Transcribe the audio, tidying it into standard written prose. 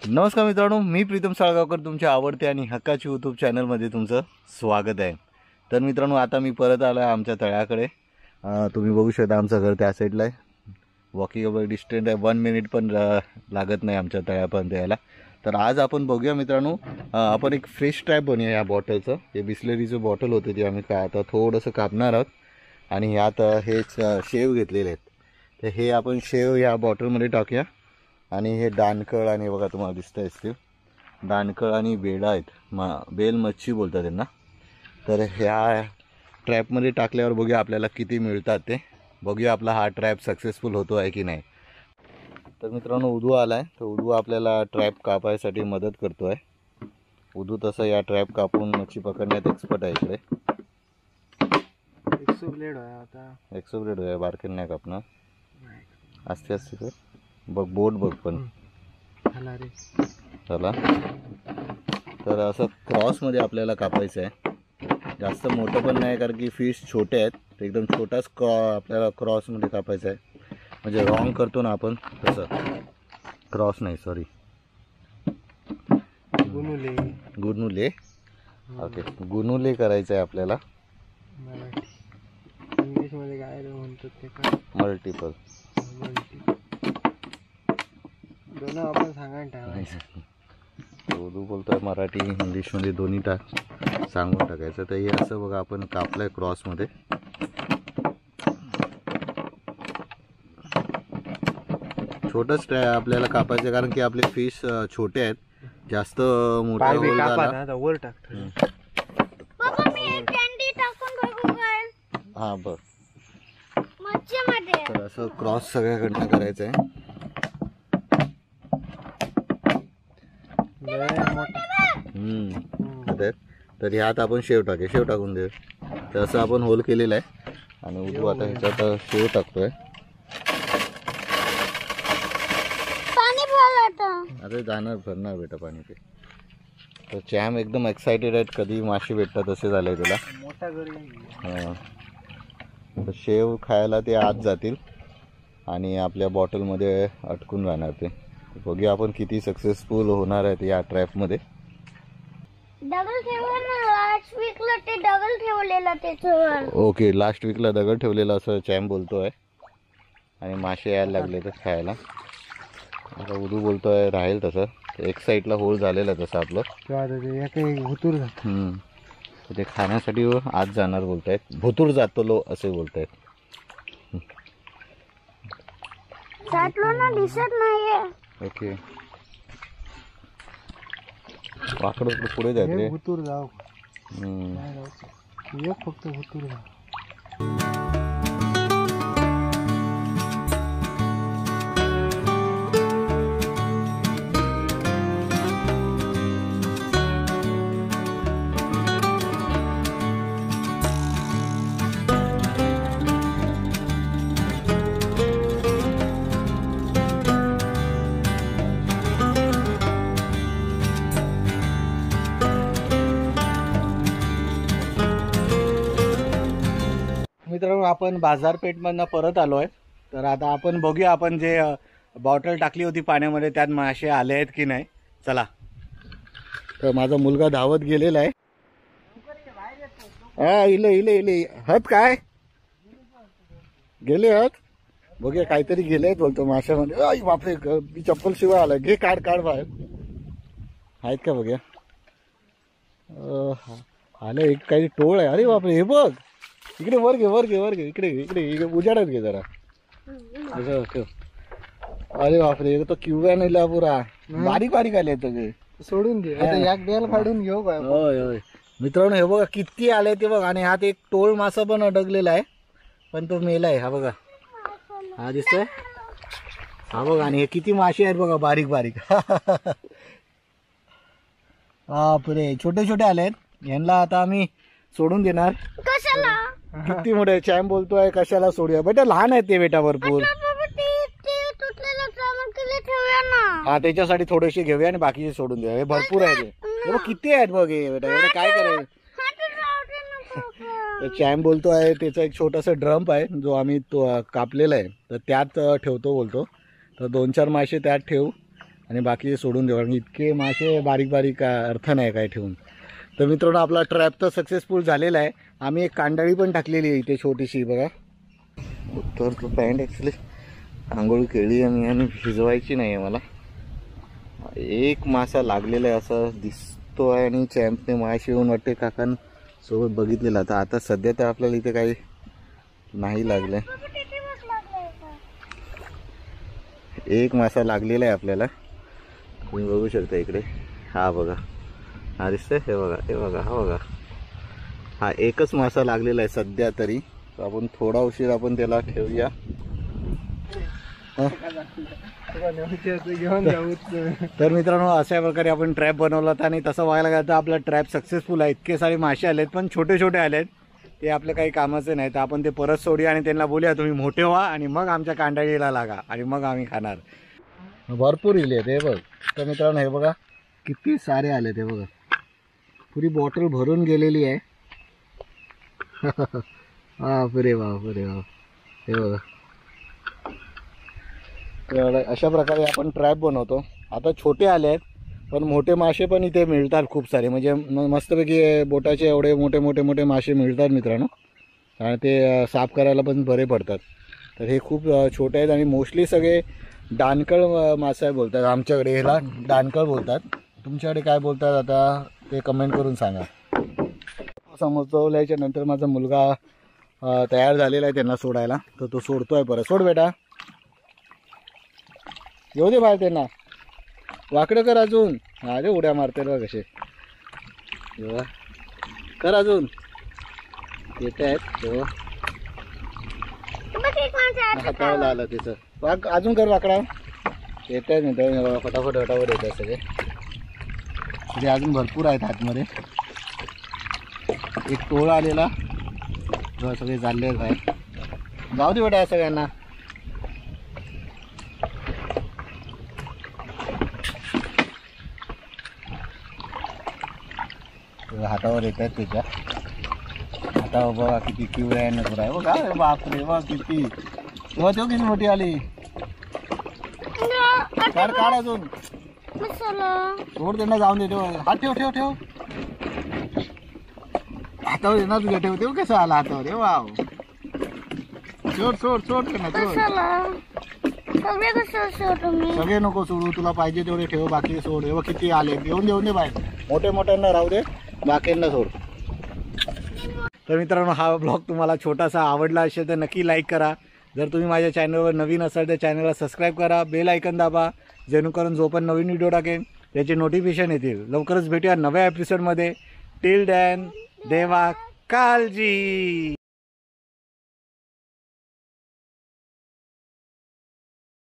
नमस्कार मित्रांनो, मी प्रीतम साळगावकर तुमच्या आवडते आणि हक्काची यूट्यूब चॅनलमध्ये तुमचं स्वागत आहे। तर मित्रांनो, आता मी परत आलो आहे आमच्या तळ्याकडे। तुम्ही बघू शकता आमचं घर त्या साईडला आहे, वॉकिंगेबल डिस्टन्स आहे, 1 मिनिट पण लागत नाही आमच्या तळ्यापर्यंत यायला। तर आज आपण बघूया मित्रांनो, आपण एक फ्रेश ट्रॅप बनवूया या बॉटलचं। हे बिस्लरीचं बॉटल होते ते आम्ही आता थोडंसं कापणार आहोत आणि ह्यात हेच शेव घेतलेले आहेत। तर हे आपण शेव या बॉटलमध्ये टाकूया आणि हे दानकळ आणि बघा तुम्हाला दिसतंय ते दानकळ आणि बेडा आहेत, बेल मच्छी बोलतात त्यांना। तर ह्या ट्रॅपमध्ये टाकल्यावर बघूया आपल्याला किती मिळतात ते, बघूया आपला हा ट्रॅप सक्सेसफुल होतो आहे की नाही। तर मित्रांनो, उदू आलाय, तर उदू आपल्याला ट्रॅप कापायसाठी मदत करतो आहे। उदू तसं या ट्रॅप कापून मच्छी पकडण्यात एक्सपर्ट आहे इकडे। 100 ब्लेड आहे आता, 100 ब्लेड आहे, बारकेल नाही कापणार, असते असते तर बघ बोट बघ पण चला। तर असं क्रॉसमध्ये आपल्याला कापायचं आहे, जास्त मोठं पण नाही कारण की फिश छोटे आहेत, तर एकदम छोटाच आपल्याला क्रॉसमध्ये कापायचं आहे। म्हणजे रॉंग करतो ना आपण तसं, क्रॉस नाही सॉरी गुनुले ओके, गुनुले करायचं आहे आपल्याला। इंग्लिशमध्ये काय म्हणतात ते का, मल्टिपल दोन आपण सांगा टाकायचं। उर्दू बोलतोय, मराठी इंग्लिशमध्ये दोन्ही सांगून टाकायचं। तर हे असं बघा आपण कापलंय क्रॉसमध्ये। छोटंच आपल्याला कापायचं कारण की आपले फिश छोटे आहेत, जास्त मोठा होल झाला वर टाक। हां बघ, तर असं क्रॉस सगळ्याकडनं करायचं आहे। तर ह्यात आपण शेव टाकून देऊ। तर असं आपण होल केलेलं आहे आणि उदू आता ह्याच्यात शेव टाकतोय। अरे जाणार भरणार बेटा पाणी ते। तर चॅम एकदम एक्साइटेड आहेत, कधी मासे भेटतात असे झालंय त्याला। हां, तर शेव खायला ते आत जातील आणि आपल्या बॉटलमध्ये अटकून राहणार ते। बघूया आपण किती सक्सेसफुल होणार आहेत या ट्रॅपमध्ये। ओके, लास्ट वीकला दगड ठेवलेला असं चॅम्प बोलतोय आणि मासे यायला लागले तर खायला। आता उदू बोलतोय राहील तसं, एक साईडला होल झालेलं तसं आपलं, ते खाण्यासाठी आत जाणार बोलतायत, भुतूर जातो लो असे बोलतायत। दिसत नाहीये। ओके, वाकडं पुढे जायचं रे, भुतूर जाऊ फक्त भुतूर जाऊ। मित्रांनो, आपण बाजारपेठमधनं परत आलो आहे। तर आता आपण बघूया आपण जे बॉटल टाकली होती पाण्यामध्ये त्यात मासे आले आहेत की नाही। चला, तर माझा मुलगा धावत गेलेला आहे। हा, इले हत काय गेले हत, बघूया काहीतरी गेले बोलतो माशामध्ये। आई बापरे, मी चप्पल शिवाय आला, घे काढ बाहेर, आहेत का बघूया। आलं एक काही टोळ आहे, अरे बापरे, हे बघ इकडे वर घे इकडे उजाडत घे जरा। अरे बापरे, तो क्युबा नाही पुरा बारीक आले सगळे, सोडून घे आता, एक बेल काढून घेऊ काय। होय मित्रांनो, हे बघा किती आले ते बघ, आणि ह्यात एक टोळ मासा पण अडकलेला आहे, पण तो मेलाय। हा बघा, हा दिसतोय, हा बघा, आणि हे किती मासे आहेत बघा, बारीक बापरे, छोटे आलेत। यांना आता आम्ही सोडून देणार, कशाला, किती मोठे चॅम्प बोलतोय कशाला सोडूया बेटा, लहान आहेत ते बेटा भरपूर। हा, त्याच्यासाठी थोडेसे घेऊया आणि बाकीचे सोडून द्या, हे भरपूर आहेत, हे बघ किती आहेत बघ हे बेटा, एवढे काय करायचं। चॅम्प बोलतोय त्याचा एक छोटासा ड्रम आहे जो आम्ही तो कापलेला आहे, तर त्यात ठेवतो बोलतो। तर 2-4 मासे त्यात ठेवू आणि बाकी सोडून देऊ, कारण इतके मासे बारीक बारीक अर्थ नाही काय ठेवून. तर मित्रांनो आपला ट्रॅप तर सक्सेसफुल झालेला आहे. आम्ही एक कांडाळी पण टाकलेली आहे इथे छोटीशी बघा. उत्तर पॅन्ट ॲक्च्युली आंघोळ केली आणि भिजवायची नाही आहे मला. एक मासा लागलेला आहे असं दिसतो आहे आणि चॅम्पने मासे येऊन वाटते काकांसोबत बघितलेला. तर आता सध्या तर आपल्याला इथे काही नाही लागले. एक मासा लागलेला आहे आपल्याला, तुम्ही बघू शकता इकडे. हा बघा, हा दिसतंय, हे बघा, हे बघा, हा बघा, हा एकच मासा लागलेला आहे सध्या तरी. तर आपण थोडा उशीर आपण त्याला ठेवूया. तर मित्रांनो अशा प्रकारे आपण ट्रॅप बनवला होता आणि तसं व्हायला गेलं तर आपला ट्रॅप सक्सेसफुल आहे. इतके सारे मासे आलेत पण छोटे छोटे आलेत, ते आपलं काही कामाचे नाही. तर आपण ते परत सोडूया आणि त्यांना बोलूया तुम्ही मोठे व्हा आणि मग आमच्या कांडाळीला लागा आणि मग आम्ही खाणार. भरपूर इले आहेत हे बघ. तर मित्रांनो हे बघा किती सारे आले ते बघा, पुरी बॉटल भरून गेलेली आहे. बापरे बापरे बाप, हे बघा. तर अशा प्रकारे आपण ट्रॅप बनवतो. आता छोटे आले आहेत पण मोठे मासे पण इथे मिळतात खूप सारे, म्हणजे मस्तपैकी बोटाचे एवढे मोठे मोठे मोठे मासे मिळतात मित्रांनो, आणि ते साफ करायला पण बरे पडतात. तर हे खूप छोटे आहेत आणि मोस्टली सगळे दानकळ मासा बोलतात. आमच्याकडे ह्याला दानकळ बोलतात, तुमच्याकडे काय बोलतात आता ते कमेंट करून सांगा. समजवल्याच्या नंतर माझा मुलगा तयार झालेला आहे त्यांना सोडायला, तर तो सोडतो आहे परत. सोड बेटा, येऊ दे बाहेर त्यांना, वाकडं कर अजून. अरे उड्या मारते बघ कसे, कर अजून, येत आहेत हातावर आलं त्याचं. वाक अजून कर वाकडा, येत आहेत मित्रांनो फटाफट फटाफट येत आहेत सगळे. तरी अजून भरपूर आहेत आतमध्ये. एक टोळ आलेला, सगळे चालले आहेत बाहेर. जाऊ दे बेटा सगळ्यांना. हातावर येत आहेत त्याच्या, हातावर बघा किती किवळ्या आहे नजर आहे बघा. बापरे बघ किती, तेव्हा तेव्हा किती मोठी आली. काढ काढ अजून, सोड त्यांना जाऊन दे. हात ठेव ठेव ठेव, हातावर येणार तुझ्या. ठेव ठेव कसं आला हातावर, हे वाव. सोड सोड सोड त्यांना, सगळे नको सोडू, तुला पाहिजे तेवढे ठेव, बाकी सोड. हे बघ किती आले, येऊन देऊन दे बाहेर. मोठे मोठ्यांना राहू दे, बाकींना सोड. तर मित्रांनो हा ब्लॉग तुम्हाला छोटासा आवडला असेल तर नक्की लाईक करा. जर तुम्ही माझ्या चॅनलवर नवीन असाल तर चॅनलला सबस्क्राईब करा, बेल आयकन दाबा, जेणेकरून जो पण नवीन व्हिडिओ टाकेन त्याचे नोटिफिकेशन येतील. लवकरच भेटूया नव्या एपिसोडमध्ये. टिल दॅन देवा काळजी.